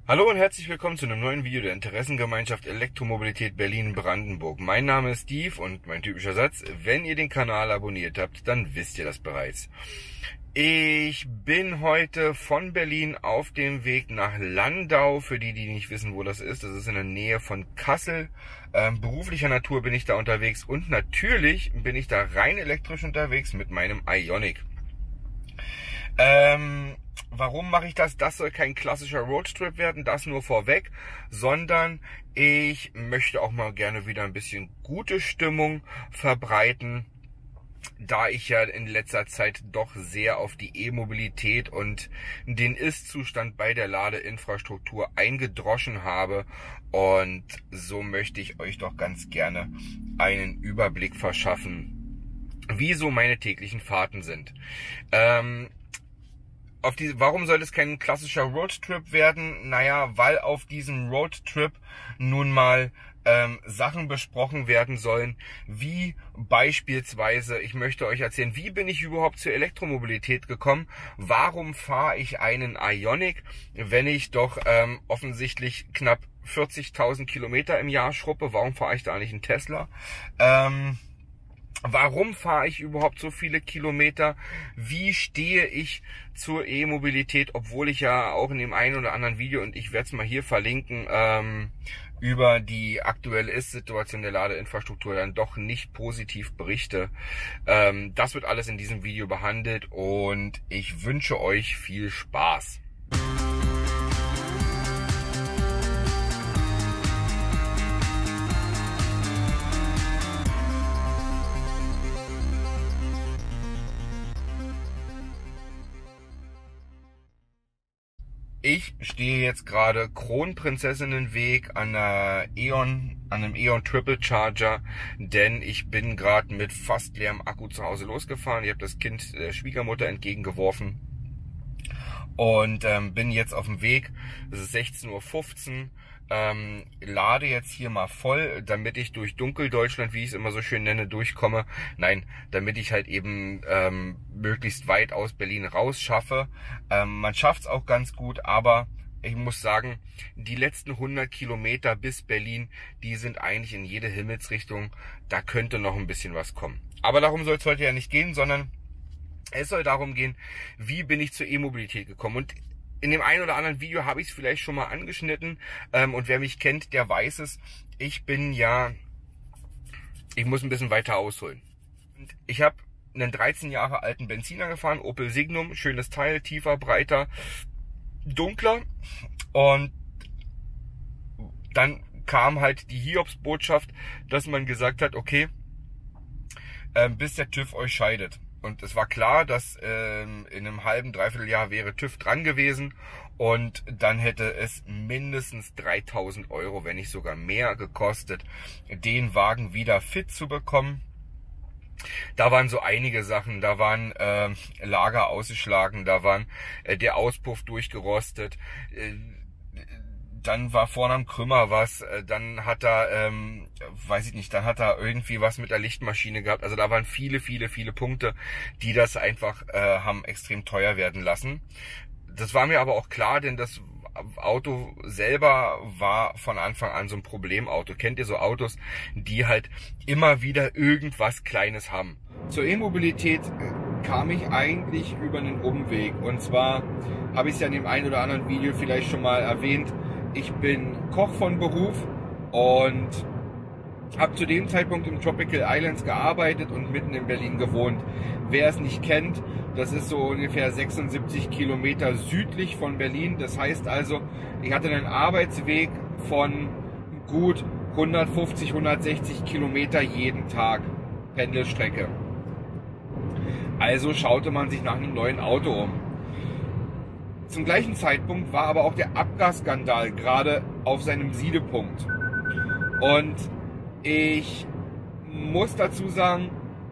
Hallo und herzlich willkommen zu einem neuen Video der Interessengemeinschaft Elektromobilität Berlin-Brandenburg. Mein Name ist Steve und mein typischer Satz: Wenn ihr den Kanal abonniert habt, dann wisst ihr das bereits. Ich bin heute von Berlin auf dem Weg nach Landau. Für die, die nicht wissen, wo das ist in der Nähe von Kassel. Beruflicher Natur bin ich da unterwegs und natürlich bin ich da rein elektrisch unterwegs mit meinem Ioniq. Warum mache ich das? Das soll kein klassischer Roadtrip werden, das nur vorweg, sondern ich möchte auch mal gerne wieder ein bisschen gute Stimmung verbreiten, da ich ja in letzter Zeit doch sehr auf die E-Mobilität und den Ist-Zustand bei der Ladeinfrastruktur eingedroschen habe. Und so möchte ich euch doch ganz gerne einen Überblick verschaffen, wie so meine täglichen Fahrten sind. Warum soll es kein klassischer Roadtrip werden? Naja, weil auf diesem Roadtrip nun mal Sachen besprochen werden sollen, wie beispielsweise, ich möchte euch erzählen, wie bin ich überhaupt zur Elektromobilität gekommen? Warum fahre ich einen Ioniq, wenn ich doch offensichtlich knapp 40.000 Kilometer im Jahr schruppe? Warum fahre ich da nicht einen Tesla? Warum fahre ich überhaupt so viele Kilometer? Wie stehe ich zur E-Mobilität, obwohl ich ja auch in dem einen oder anderen Video, und ich werde es mal hier verlinken, über die aktuelle Ist-Situation der Ladeinfrastruktur dann doch nicht positiv berichte. Das wird alles in diesem Video behandelt und ich wünsche euch viel Spaß. Ich stehe jetzt gerade Kronprinzessinnenweg an einem E.ON Triple Charger, denn ich bin gerade mit fast leerem Akku zu Hause losgefahren. Ich habe das Kind der Schwiegermutter entgegengeworfen und bin jetzt auf dem Weg. Es ist 16:15 Uhr. Lade jetzt hier mal voll, damit ich durch Dunkeldeutschland, wie ich es immer so schön nenne, durchkomme. Nein, damit ich halt eben möglichst weit aus Berlin raus schaffe. Man schafft es auch ganz gut, aber ich muss sagen, die letzten 100 Kilometer bis Berlin, die sind eigentlich in jede Himmelsrichtung. Da könnte noch ein bisschen was kommen. Aber darum soll es heute ja nicht gehen, sondern es soll darum gehen, wie bin ich zur E-Mobilität gekommen. Und in dem einen oder anderen Video habe ich es vielleicht schon mal angeschnitten, und wer mich kennt, der weiß es. Ich muss ein bisschen weiter ausholen. Und ich habe einen 13 Jahre alten Benziner gefahren, Opel Signum, schönes Teil, tiefer, breiter, dunkler. Und dann kam halt die Hiobsbotschaft, dass man gesagt hat, okay, bis der TÜV euch scheidet. Und es war klar, dass in einem halben, dreiviertel Jahr wäre TÜV dran gewesen und dann hätte es mindestens 3.000 Euro, wenn nicht sogar mehr gekostet, den Wagen wieder fit zu bekommen. Da waren so einige Sachen, da waren Lager ausgeschlagen, da waren der Auspuff durchgerostet, dann war vorne am Krümmer was, dann hat er, weiß ich nicht, dann hat er irgendwie was mit der Lichtmaschine gehabt. Also da waren viele Punkte, die das einfach haben extrem teuer werden lassen. Das war mir aber auch klar, denn das Auto selber war von Anfang an so ein Problemauto. Kennt ihr so Autos, die halt immer wieder irgendwas Kleines haben? Zur E-Mobilität kam ich eigentlich über einen Umweg. Und zwar habe ich es ja in dem einen oder anderen Video vielleicht schon mal erwähnt. Ich bin Koch von Beruf und habe zu dem Zeitpunkt im Tropical Islands gearbeitet und mitten in Berlin gewohnt. Wer es nicht kennt, das ist so ungefähr 76 Kilometer südlich von Berlin. Das heißt also, ich hatte einen Arbeitsweg von gut 150, 160 Kilometer jeden Tag Pendelstrecke. Also schaute man sich nach einem neuen Auto um. Zum gleichen Zeitpunkt war aber auch der Abgasskandal gerade auf seinem Siedepunkt. Und ich muss dazu sagen,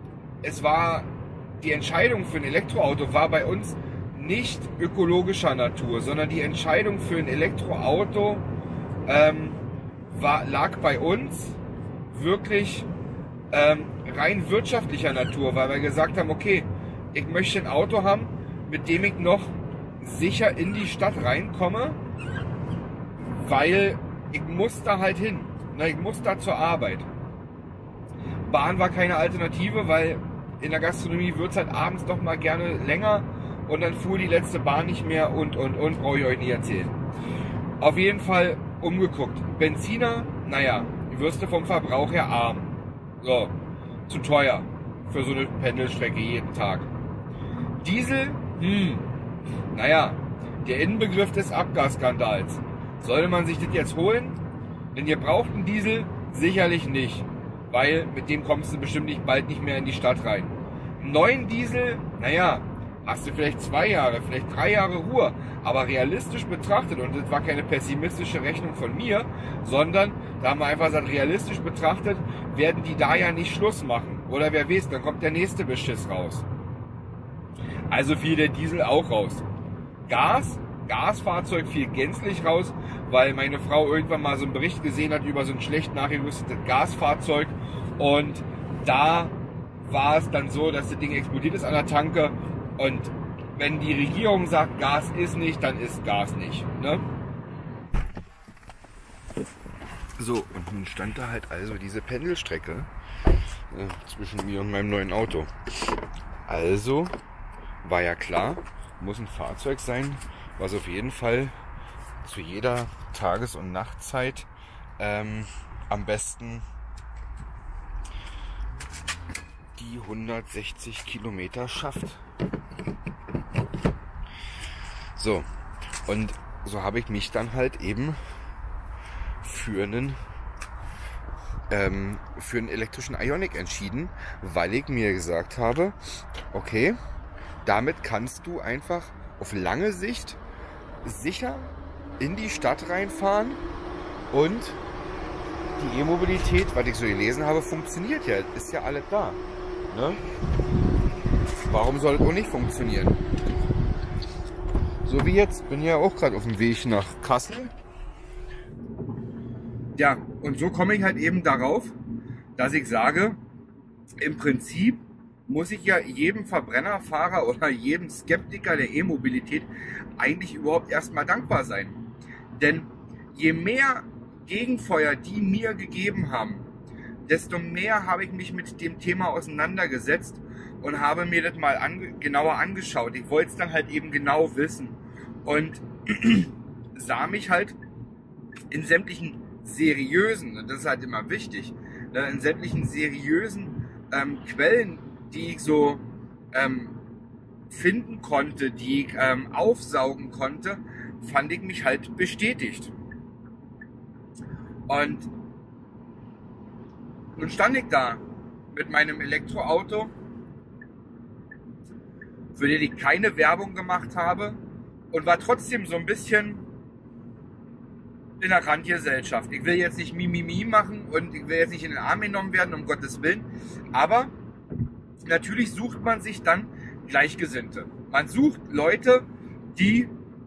die Entscheidung für ein Elektroauto war bei uns nicht ökologischer Natur, sondern die Entscheidung für ein Elektroauto lag bei uns wirklich rein wirtschaftlicher Natur, weil wir gesagt haben, okay, ich möchte ein Auto haben, mit dem ich noch sicher in die Stadt reinkomme weil ich muss da halt hin. Ich muss da zur Arbeit. Bahn war keine Alternative, weil in der Gastronomie wird es halt abends doch mal gerne länger und dann fuhr die letzte Bahn nicht mehr und, brauche ich euch nicht erzählen. Auf jeden Fall umgeguckt. Benziner, naja, wirst du vom Verbrauch her arm. So, zu teuer für so eine Pendelstrecke jeden Tag. Diesel, naja, der Inbegriff des Abgasskandals. Sollte man sich das jetzt holen? Denn ihr braucht einen Diesel sicherlich nicht, weil mit dem kommst du bestimmt bald nicht mehr in die Stadt rein. Einen neuen Diesel, naja, hast du vielleicht 2 Jahre, vielleicht 3 Jahre Ruhe, aber realistisch betrachtet, und das war keine pessimistische Rechnung von mir, sondern da haben wir einfach gesagt, realistisch betrachtet, werden die da ja nicht Schluss machen. Oder wer weiß, dann kommt der nächste Beschiss raus. Also fiel der Diesel auch raus. Gasfahrzeug fiel gänzlich raus, weil meine Frau irgendwann mal so einen Bericht gesehen hat über so ein schlecht nachgerüstetes Gasfahrzeug und da war es dann so, dass das Ding explodiert ist an der Tanke und wenn die Regierung sagt, Gas ist nicht, dann ist Gas nicht. Ne? So, und nun stand da halt also diese Pendelstrecke zwischen mir und meinem neuen Auto. Also war ja klar, muss ein Fahrzeug sein, was auf jeden Fall zu jeder Tages- und Nachtzeit am besten die 160 Kilometer schafft. So, und so habe ich mich dann halt eben für einen elektrischen Ioniq entschieden, weil ich mir gesagt habe, okay, damit kannst du einfach auf lange Sicht sicher in die Stadt reinfahren und die E-Mobilität, was ich so gelesen habe, funktioniert ja, ist ja alles da. Ne? Warum soll es auch nicht funktionieren? So wie jetzt, bin ja auch gerade auf dem Weg nach Kassel. Ja, und so komme ich halt eben darauf, dass ich sage, im Prinzip muss ich ja jedem Verbrennerfahrer oder jedem Skeptiker der E-Mobilität eigentlich überhaupt erstmal dankbar sein. Denn je mehr Gegenfeuer die mir gegeben haben, desto mehr habe ich mich mit dem Thema auseinandergesetzt und habe mir das mal genauer angeschaut. Ich wollte es dann halt eben genau wissen und sah mich halt in sämtlichen seriösen, und das ist halt immer wichtig, in sämtlichen seriösen Quellen, die ich so finden konnte, die ich aufsaugen konnte, fand ich mich halt bestätigt. Und nun stand ich da mit meinem Elektroauto, für den ich keine Werbung gemacht habe und war trotzdem so ein bisschen in der Randgesellschaft. Ich will jetzt nicht Mimimi machen und ich will jetzt nicht in den Arm genommen werden, um Gottes Willen, aber natürlich sucht man sich dann Gleichgesinnte. Man sucht Leute, die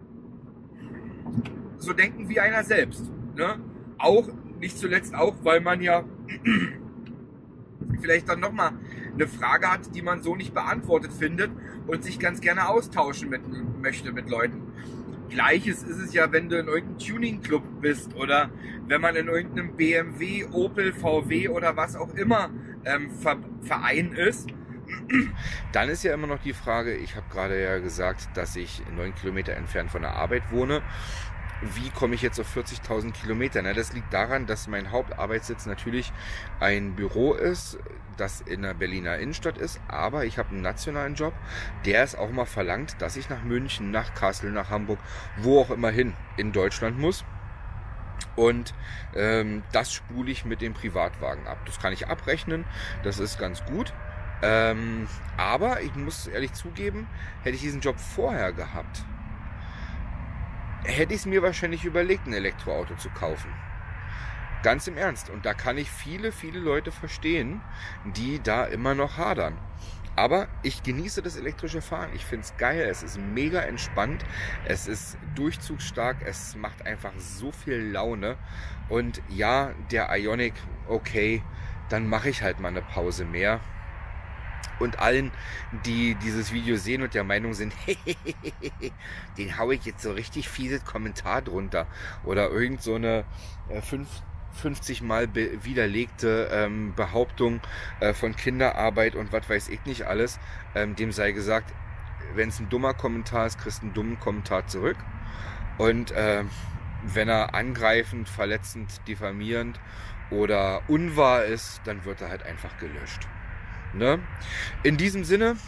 so denken wie einer selbst. Ne? Auch, nicht zuletzt auch, weil man ja vielleicht dann nochmal eine Frage hat, die man so nicht beantwortet findet und sich ganz gerne austauschen möchte mit Leuten. Gleiches ist es ja, wenn du in irgendeinem Tuning-Club bist oder wenn man in irgendeinem BMW, Opel, VW oder was auch immer Verein ist. Dann ist ja immer noch die Frage, ich habe gerade ja gesagt, dass ich 9 Kilometer entfernt von der Arbeit wohne. Wie komme ich jetzt auf 40.000 Kilometer? Na, das liegt daran, dass mein Hauptarbeitssitz natürlich ein Büro ist, das in der Berliner Innenstadt ist, aber ich habe einen nationalen Job, der es auch mal verlangt, dass ich nach München, nach Kassel, nach Hamburg, wo auch immer hin in Deutschland muss. Und das spule ich mit dem Privatwagen ab. Das kann ich abrechnen, das ist ganz gut. Aber ich muss ehrlich zugeben, hätte ich diesen Job vorher gehabt, hätte ich es mir wahrscheinlich überlegt, ein Elektroauto zu kaufen. Ganz im Ernst. Und da kann ich viele, viele Leute verstehen, die da immer noch hadern. Aber ich genieße das elektrische Fahren. Ich finde es geil. Es ist mega entspannt. Es ist durchzugsstark. Es macht einfach so viel Laune. Und ja, der Ioniq, okay, dann mache ich halt mal eine Pause mehr. Und allen, die dieses Video sehen und der Meinung sind, den haue ich jetzt so richtig fieses Kommentar drunter. Oder irgend so eine 50 Mal widerlegte Behauptung von Kinderarbeit und was weiß ich nicht alles. Dem sei gesagt, wenn es ein dummer Kommentar ist, kriegst du einen dummen Kommentar zurück. Und wenn er angreifend, verletzend, diffamierend oder unwahr ist, dann wird er halt einfach gelöscht. Ne? In diesem Sinne,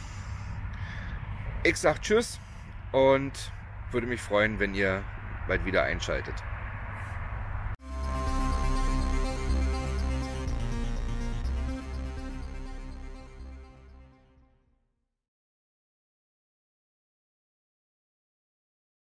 ich sag Tschüss und würde mich freuen, wenn ihr bald wieder einschaltet.